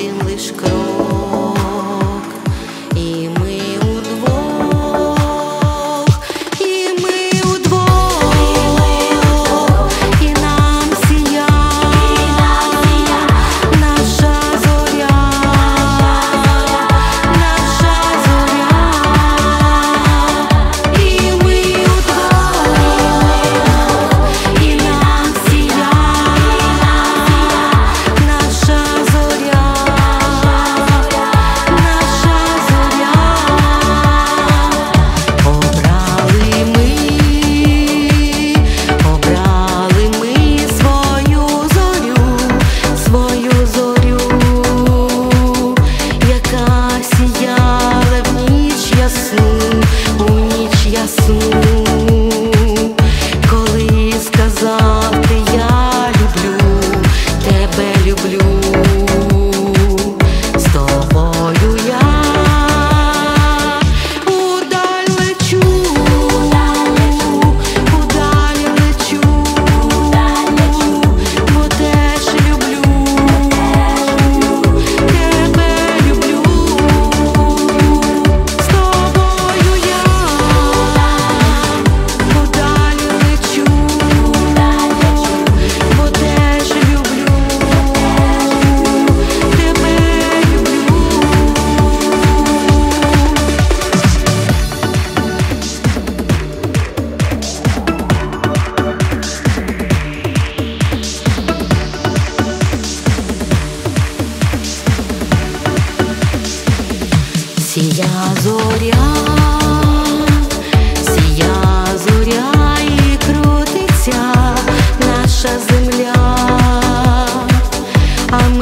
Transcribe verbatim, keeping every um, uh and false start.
один лиш крок, і ми удвох, і ми удвох, і нам сія наша зоря, наша зоря, і ми удвох, і нам сія наша зоря, наша зоря. Обрали ми, обрали ми свою зорю, свою зорю, яка сіяла в ніч ясну, у ніч ясну, коли сказав ти: я люблю, тебе люблю, з тобою я удаль лечу, удаль лечу, бо теж люблю, тебе люблю, з тобою я удаль лечу, бо теж люблю, тебе люблю. Сія зоря, сія зоря, і крутиться наша земля, а ми